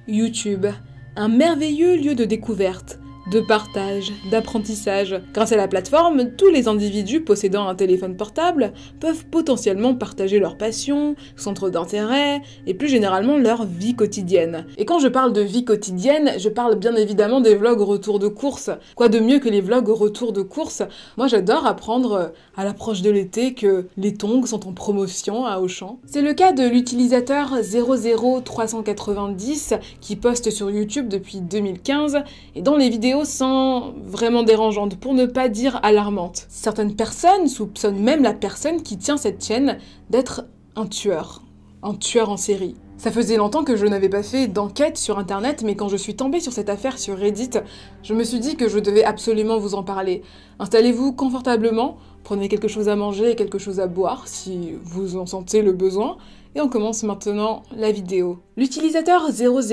YouTube, un merveilleux lieu de découverte, de partage, d'apprentissage. Grâce à la plateforme, tous les individus possédant un téléphone portable peuvent potentiellement partager leurs passions, centres d'intérêt et plus généralement leur vie quotidienne. Et quand je parle de vie quotidienne, je parle bien évidemment des vlogs retour de course. Quoi de mieux que les vlogs retour de course? Moi j'adore apprendre à l'approche de l'été que les tongs sont en promotion à Auchan. C'est le cas de l'utilisateur 00390 qui poste sur YouTube depuis 2015 et dont les vidéos sont vraiment dérangeantes, pour ne pas dire alarmantes. Certaines personnes soupçonnent même la personne qui tient cette chaîne d'être un tueur en série. Ça faisait longtemps que je n'avais pas fait d'enquête sur internet, mais quand je suis tombée sur cette affaire sur Reddit, je me suis dit que je devais absolument vous en parler. Installez-vous confortablement, prenez quelque chose à manger et quelque chose à boire si vous en sentez le besoin, et on commence maintenant la vidéo. L'utilisateur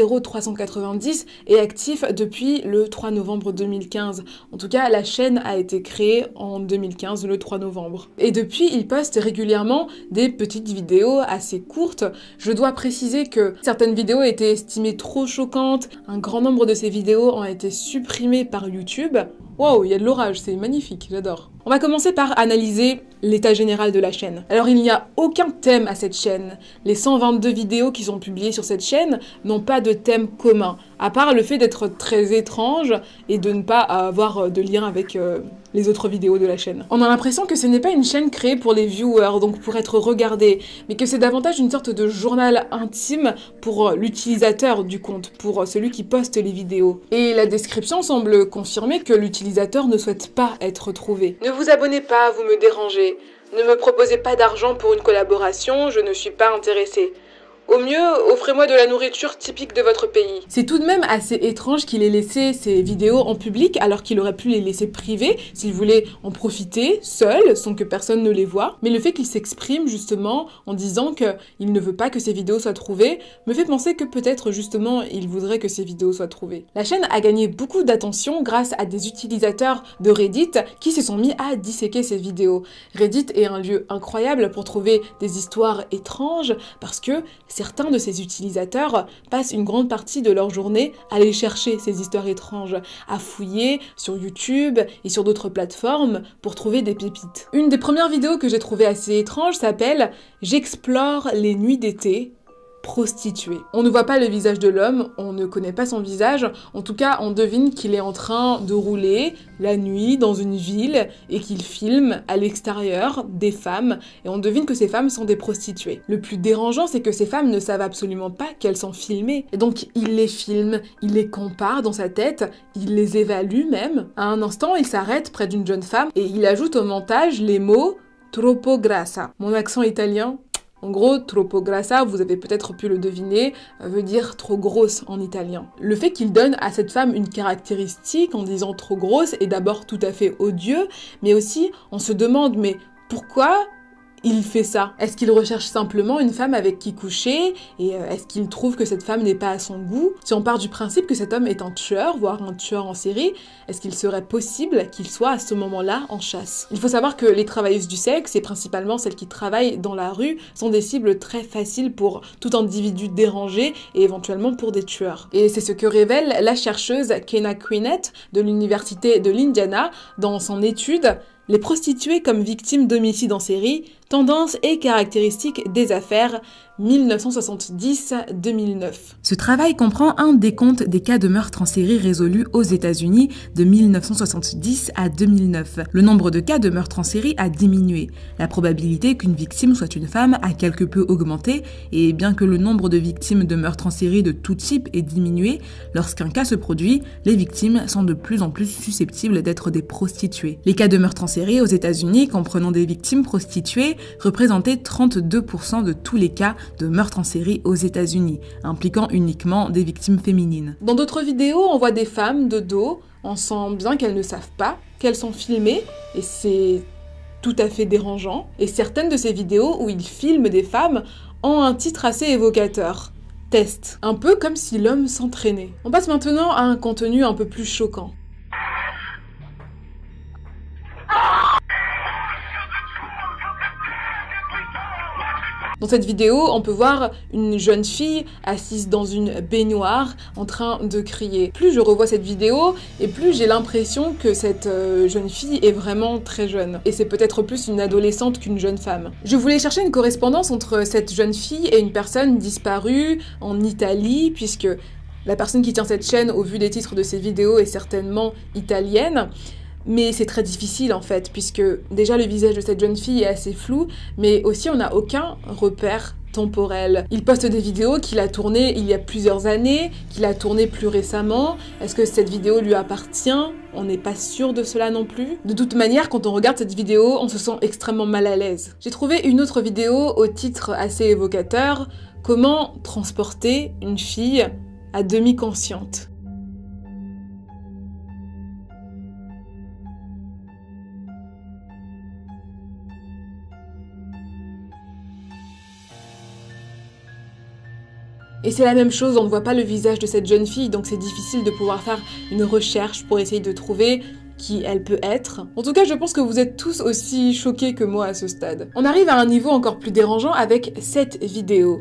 00390 est actif depuis le 3 novembre 2015. En tout cas, la chaîne a été créée en 2015, le 3 novembre. Et depuis, il poste régulièrement des petites vidéos assez courtes. Je dois préciser que certaines vidéos étaient estimées trop choquantes. Un grand nombre de ces vidéos ont été supprimées par YouTube. Wow, il y a de l'orage, c'est magnifique, j'adore. On va commencer par analyser l'état général de la chaîne. Alors il n'y a aucun thème à cette chaîne. Les 122 vidéos qui sont publiées sur cette chaîne n'ont pas de thème commun, à part le fait d'être très étrange et de ne pas avoir de lien avec les autres vidéos de la chaîne. On a l'impression que ce n'est pas une chaîne créée pour les viewers, donc pour être regardée, mais que c'est davantage une sorte de journal intime pour l'utilisateur du compte, pour celui qui poste les vidéos. Et la description semble confirmer que l'utilisateur ne souhaite pas être trouvé. Ne vous abonnez pas, vous me dérangez. Ne me proposez pas d'argent pour une collaboration, je ne suis pas intéressée. Au mieux, offrez-moi de la nourriture typique de votre pays. C'est tout de même assez étrange qu'il ait laissé ces vidéos en public alors qu'il aurait pu les laisser privées s'il voulait en profiter seul, sans que personne ne les voie. Mais le fait qu'il s'exprime justement en disant qu'il ne veut pas que ces vidéos soient trouvées me fait penser que peut-être justement il voudrait que ces vidéos soient trouvées. La chaîne a gagné beaucoup d'attention grâce à des utilisateurs de Reddit qui se sont mis à disséquer ces vidéos. Reddit est un lieu incroyable pour trouver des histoires étranges parce que certains de ces utilisateurs passent une grande partie de leur journée à aller chercher ces histoires étranges, à fouiller sur YouTube et sur d'autres plateformes pour trouver des pépites. Une des premières vidéos que j'ai trouvées assez étrange s'appelle « J'explore les nuits d'été ». Prostituée. On ne voit pas le visage de l'homme, on ne connaît pas son visage, en tout cas on devine qu'il est en train de rouler la nuit dans une ville et qu'il filme à l'extérieur des femmes et on devine que ces femmes sont des prostituées. Le plus dérangeant c'est que ces femmes ne savent absolument pas qu'elles sont filmées et donc il les filme, il les compare dans sa tête, il les évalue même. À un instant il s'arrête près d'une jeune femme et il ajoute au montage les mots « troppo grassa ». Mon accent italien. En gros, troppo grassa, vous avez peut-être pu le deviner, veut dire trop grosse en italien. Le fait qu'il donne à cette femme une caractéristique en disant trop grosse est d'abord tout à fait odieux, mais aussi on se demande mais pourquoi il fait ça? Est-ce qu'il recherche simplement une femme avec qui coucher? Et est-ce qu'il trouve que cette femme n'est pas à son goût? Si on part du principe que cet homme est un tueur, voire un tueur en série, est-ce qu'il serait possible qu'il soit à ce moment-là en chasse? Il faut savoir que les travailleuses du sexe, et principalement celles qui travaillent dans la rue, sont des cibles très faciles pour tout individu dérangé et éventuellement pour des tueurs. Et c'est ce que révèle la chercheuse Kenna Quinet de l'université de l'Indiana dans son étude « Les prostituées comme victimes d'homicides en série, tendances et caractéristiques des affaires 1970-2009 ». Ce travail comprend un décompte des cas de meurtres en série résolus aux États-Unis de 1970 à 2009. Le nombre de cas de meurtres en série a diminué. La probabilité qu'une victime soit une femme a quelque peu augmenté et bien que le nombre de victimes de meurtres en série de tout type ait diminué, lorsqu'un cas se produit, les victimes sont de plus en plus susceptibles d'être des prostituées. Les cas de meurtres en série aux États-Unis, comprenant des victimes prostituées, représentaient 32% de tous les cas de meurtres en série aux États-Unis, impliquant uniquement des victimes féminines. Dans d'autres vidéos, on voit des femmes de dos, on sent bien qu'elles ne savent pas qu'elles sont filmées, et c'est tout à fait dérangeant. Et certaines de ces vidéos où ils filment des femmes ont un titre assez évocateur. Test. Un peu comme si l'homme s'entraînait. On passe maintenant à un contenu un peu plus choquant. Dans cette vidéo, on peut voir une jeune fille assise dans une baignoire en train de crier. Plus je revois cette vidéo, et plus j'ai l'impression que cette jeune fille est vraiment très jeune. Et c'est peut-être plus une adolescente qu'une jeune femme. Je voulais chercher une correspondance entre cette jeune fille et une personne disparue en Italie, puisque la personne qui tient cette chaîne, au vu des titres de ces vidéos, est certainement italienne. Mais c'est très difficile en fait, puisque déjà le visage de cette jeune fille est assez flou, mais aussi on n'a aucun repère temporel. Il poste des vidéos qu'il a tournées il y a plusieurs années, qu'il a tournées plus récemment. Est-ce que cette vidéo lui appartient? On n'est pas sûr de cela non plus. De toute manière, quand on regarde cette vidéo, on se sent extrêmement mal à l'aise. J'ai trouvé une autre vidéo au titre assez évocateur, « Comment transporter une fille à demi consciente ». Et c'est la même chose, on ne voit pas le visage de cette jeune fille, donc c'est difficile de pouvoir faire une recherche pour essayer de trouver qui elle peut être. En tout cas, je pense que vous êtes tous aussi choqués que moi à ce stade. On arrive à un niveau encore plus dérangeant avec cette vidéo.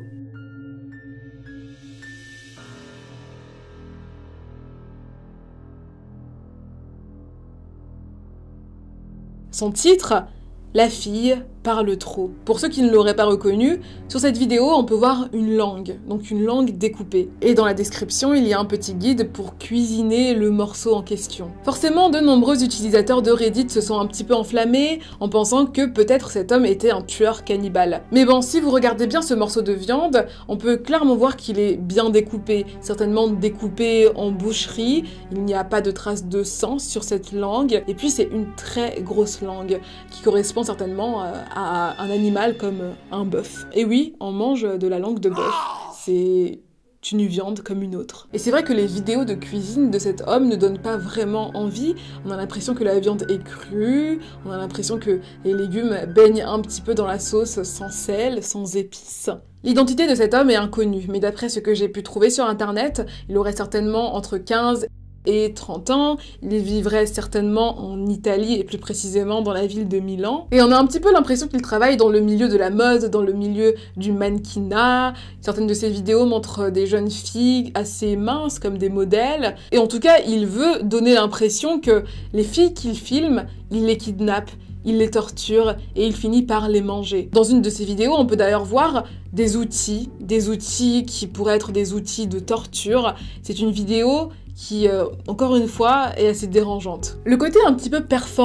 Son titre, La fille parle trop. Pour ceux qui ne l'auraient pas reconnu, sur cette vidéo, on peut voir une langue, donc une langue découpée. Et dans la description, il y a un petit guide pour cuisiner le morceau en question. Forcément, de nombreux utilisateurs de Reddit se sont un petit peu enflammés en pensant que peut-être cet homme était un tueur cannibale. Mais bon, si vous regardez bien ce morceau de viande, on peut clairement voir qu'il est bien découpé, certainement découpé en boucherie. Il n'y a pas de traces de sang sur cette langue. Et puis c'est une très grosse langue qui correspond certainement à un animal comme un bœuf. Et oui, on mange de la langue de bœuf. C'est une viande comme une autre. Et c'est vrai que les vidéos de cuisine de cet homme ne donnent pas vraiment envie. On a l'impression que la viande est crue, on a l'impression que les légumes baignent un petit peu dans la sauce sans sel, sans épices. L'identité de cet homme est inconnue, mais d'après ce que j'ai pu trouver sur internet, il aurait certainement entre 15 et 30 ans, il vivrait certainement en Italie et plus précisément dans la ville de Milan. Et on a un petit peu l'impression qu'il travaille dans le milieu de la mode, dans le milieu du mannequinat. Certaines de ses vidéos montrent des jeunes filles assez minces comme des modèles. Et en tout cas, il veut donner l'impression que les filles qu'il filme, il les kidnappe, il les torture et il finit par les manger. Dans une de ses vidéos, on peut d'ailleurs voir des outils qui pourraient être des outils de torture. C'est une vidéo qui, encore une fois, est assez dérangeante. Le côté un petit peu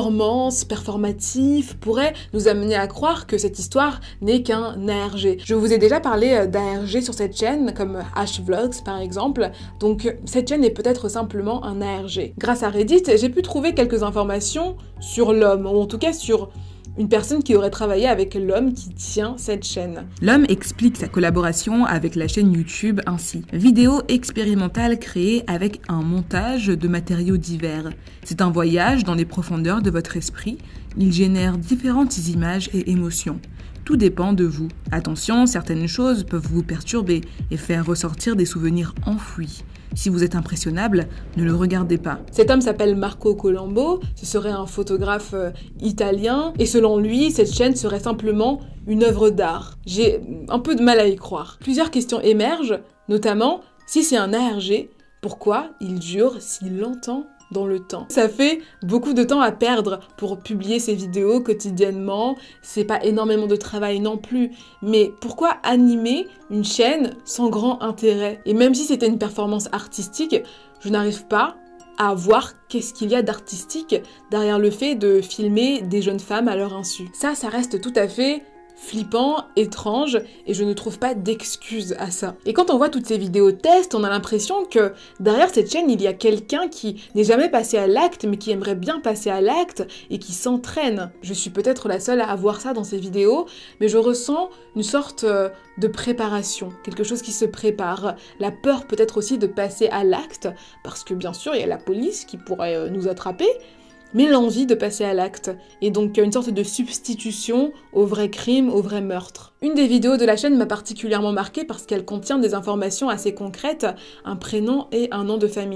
performatif, pourrait nous amener à croire que cette histoire n'est qu'un ARG. Je vous ai déjà parlé d'ARG sur cette chaîne, comme H-Vlogs par exemple, donc cette chaîne est peut-être simplement un ARG. Grâce à Reddit, j'ai pu trouver quelques informations sur l'homme, ou en tout cas sur une personne qui aurait travaillé avec l'homme qui tient cette chaîne. L'homme explique sa collaboration avec la chaîne YouTube ainsi. Vidéo expérimentale créée avec un montage de matériaux divers. C'est un voyage dans les profondeurs de votre esprit. Il génère différentes images et émotions. Tout dépend de vous. Attention, certaines choses peuvent vous perturber et faire ressortir des souvenirs enfouis. Si vous êtes impressionnable, ne le regardez pas. Cet homme s'appelle Marco Colombo, ce serait un photographe italien, et selon lui, cette chaîne serait simplement une œuvre d'art. J'ai un peu de mal à y croire. Plusieurs questions émergent, notamment, si c'est un ARG, pourquoi il dure si longtemps dans le temps? Ça fait beaucoup de temps à perdre pour publier ces vidéos quotidiennement, c'est pas énormément de travail non plus, mais pourquoi animer une chaîne sans grand intérêt? Et même si c'était une performance artistique, je n'arrive pas à voir qu'est-ce qu'il y a d'artistique derrière le fait de filmer des jeunes femmes à leur insu. Ça reste tout à fait flippant, étrange, et je ne trouve pas d'excuses à ça. Et quand on voit toutes ces vidéos tests, on a l'impression que derrière cette chaîne, il y a quelqu'un qui n'est jamais passé à l'acte, mais qui aimerait bien passer à l'acte, et qui s'entraîne. Je suis peut-être la seule à voir ça dans ces vidéos, mais je ressens une sorte de préparation, quelque chose qui se prépare. La peur peut-être aussi de passer à l'acte, parce que bien sûr, il y a la police qui pourrait nous attraper, mais l'envie de passer à l'acte, et donc une sorte de substitution au vrai crime, au vrai meurtre. Une des vidéos de la chaîne m'a particulièrement marquée parce qu'elle contient des informations assez concrètes, un prénom et un nom de famille.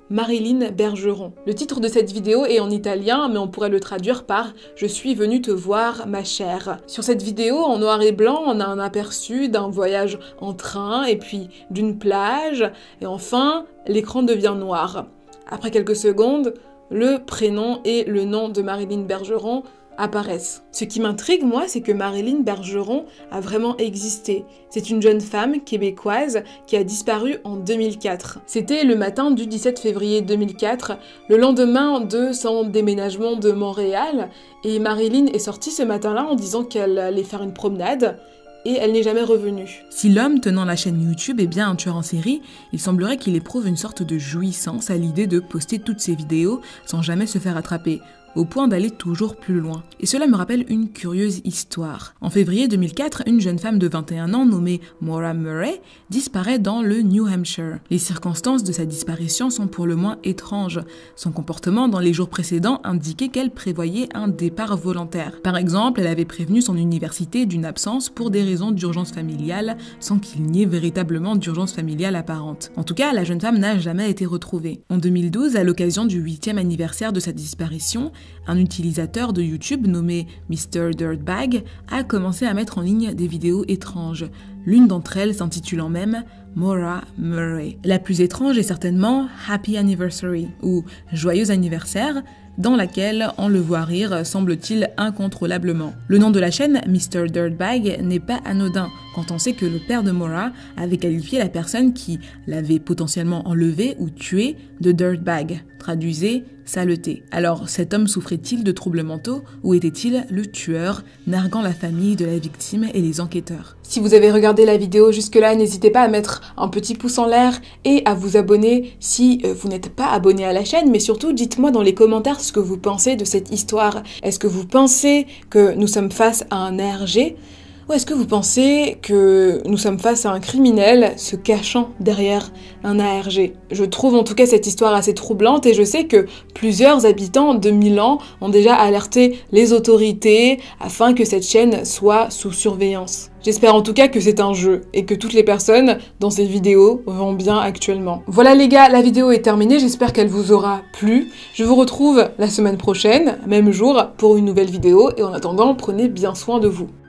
Marilyn Bergeron. Le titre de cette vidéo est en italien, mais on pourrait le traduire par « Je suis venue te voir, ma chère ». Sur cette vidéo, en noir et blanc, on a un aperçu d'un voyage en train, et puis d'une plage, et enfin, l'écran devient noir. Après quelques secondes, le prénom et le nom de Marilyn Bergeron apparaissent. Ce qui m'intrigue, moi, c'est que Marilyn Bergeron a vraiment existé. C'est une jeune femme québécoise qui a disparu en 2004. C'était le matin du 17 février 2004, le lendemain de son déménagement de Montréal, et Marilyn est sortie ce matin-là en disant qu'elle allait faire une promenade, et elle n'est jamais revenue. Si l'homme tenant la chaîne YouTube est bien un tueur en série, il semblerait qu'il éprouve une sorte de jouissance à l'idée de poster toutes ses vidéos sans jamais se faire attraper, au point d'aller toujours plus loin. Et cela me rappelle une curieuse histoire. En février 2004, une jeune femme de 21 ans nommée Maura Murray disparaît dans le New Hampshire. Les circonstances de sa disparition sont pour le moins étranges. Son comportement dans les jours précédents indiquait qu'elle prévoyait un départ volontaire. Par exemple, elle avait prévenu son université d'une absence pour des raisons d'urgence familiale, sans qu'il n'y ait véritablement d'urgence familiale apparente. En tout cas, la jeune femme n'a jamais été retrouvée. En 2012, à l'occasion du 8e anniversaire de sa disparition, un utilisateur de YouTube nommé Mr. Dirtbag a commencé à mettre en ligne des vidéos étranges, l'une d'entre elles s'intitulant même Maura Murray. La plus étrange est certainement Happy Anniversary, ou Joyeux anniversaire, dans laquelle on le voit rire, semble-t-il, incontrôlablement. Le nom de la chaîne, Mr. Dirtbag, n'est pas anodin quand on sait que le père de Maura avait qualifié la personne qui l'avait potentiellement enlevée ou tuée de Dirtbag, traduisez saleté. Alors, cet homme souffrait-il de troubles mentaux ou était-il le tueur, narguant la famille de la victime et les enquêteurs? Si vous avez regardé la vidéo jusque-là, n'hésitez pas à mettre un petit pouce en l'air et à vous abonner si vous n'êtes pas abonné à la chaîne, mais surtout dites-moi dans les commentaires ce que vous pensez de cette histoire. Est-ce que vous pensez que nous sommes face à un ARG? Ou est-ce que vous pensez que nous sommes face à un criminel se cachant derrière un ARG? Je trouve en tout cas cette histoire assez troublante et je sais que plusieurs habitants de Milan ont déjà alerté les autorités afin que cette chaîne soit sous surveillance. J'espère en tout cas que c'est un jeu et que toutes les personnes dans ces vidéos vont bien actuellement. Voilà les gars, la vidéo est terminée, j'espère qu'elle vous aura plu. Je vous retrouve la semaine prochaine, même jour, pour une nouvelle vidéo et en attendant, prenez bien soin de vous.